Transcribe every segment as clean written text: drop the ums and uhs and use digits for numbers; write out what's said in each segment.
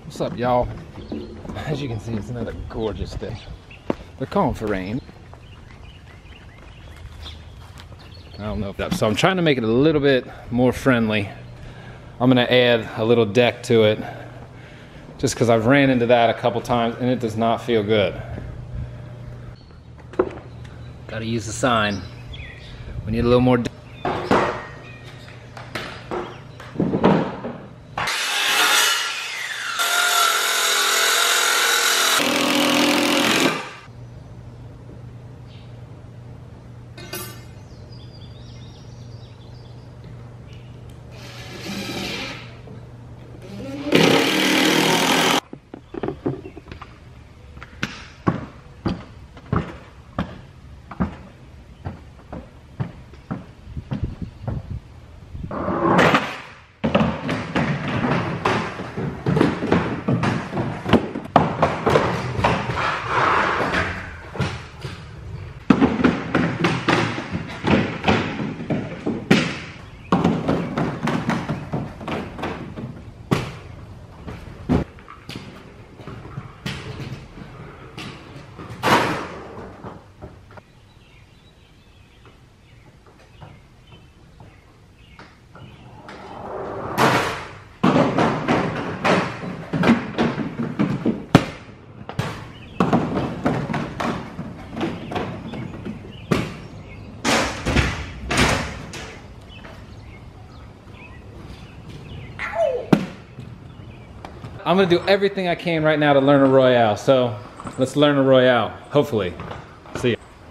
What's up, y'all? As you can see, it's another gorgeous day. They're calling for rain. I don't know if that, so I'm trying to make it a little bit more friendly. I'm gonna add a little deck to it just because I've ran into that a couple times and it does not feel good. Gotta use the sign. We need a little more. I'm gonna do everything I can right now to learn a Royale. So let's learn a Royale, hopefully. See ya.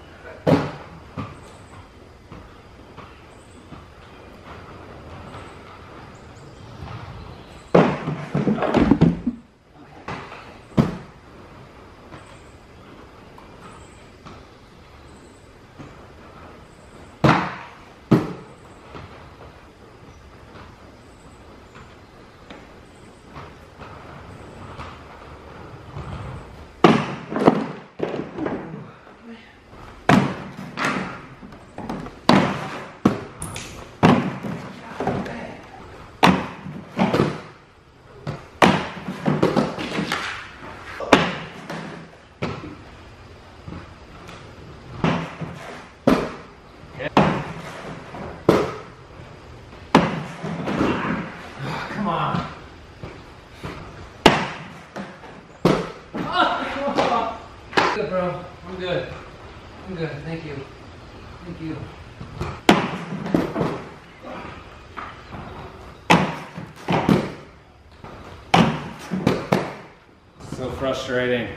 Come on. Oh, good, bro. I'm good. I'm good. Thank you. Thank you. So frustrating.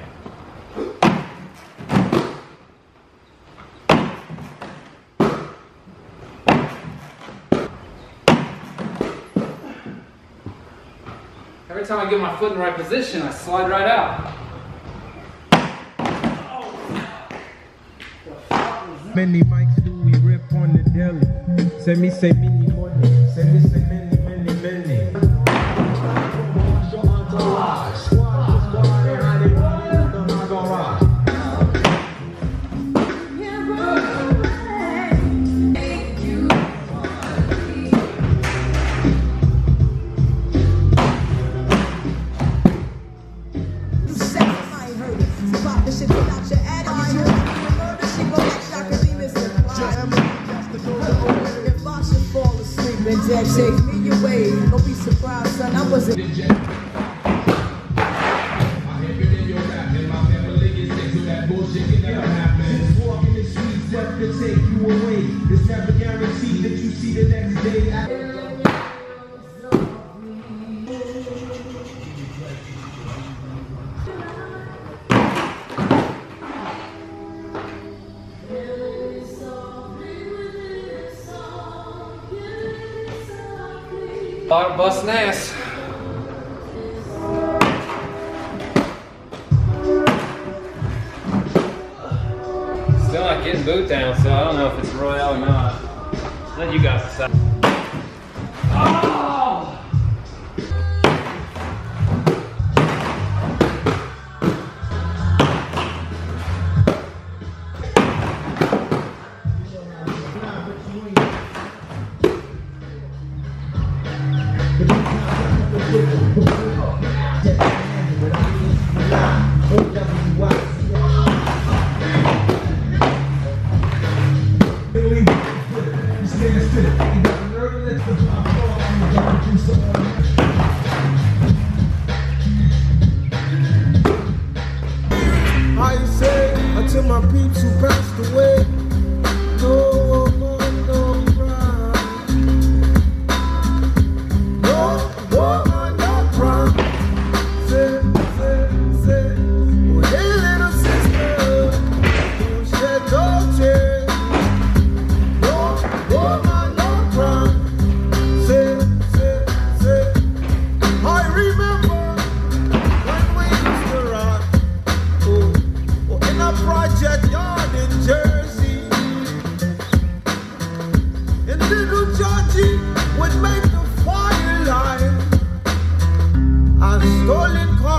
Every time I get my foot in the right position, I slide right out. Many mics do we rip on the deli. Send me say many money. Send me say many. Jack, take me away. Don't be surprised, son. I wasn't. A lot of busting ass. Still not getting boot down, so I don't know if it's Royale or not. Let you guys decide. Oh! Yeah. rolling car.